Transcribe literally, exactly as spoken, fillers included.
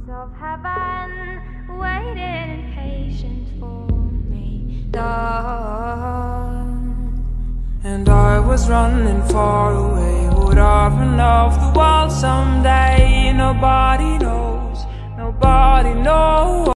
of heaven waited in patience for me, Lord. And I was running far away. Would I run off the world someday? Nobody knows, nobody knows.